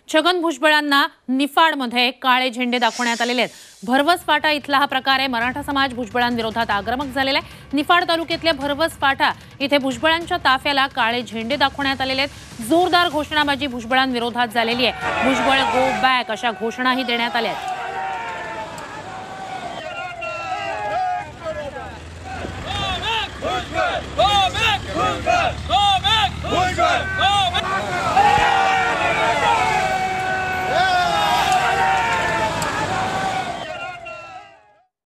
छगन भुजबळांना निफाडमध्ये काळे झेंडे दाखवण्यात आलेले आहेत। भरवस फाटा इथला हा प्रकार आहे। मराठा समाज भुजबळांविरोधात आक्रमक झालेला आहे। निफाड तालुक्यातल्या भरवस फाटा इथे भुजबळांच्या ताफ्याला काळे झेंडे दाखवण्यात आलेले आहेत। जोरदार घोषणाबाजी भुजबळांविरोधात झालेली आहे। भुजबळ गो बॅक अशा घोषणाही देण्यात आल्या आहेत।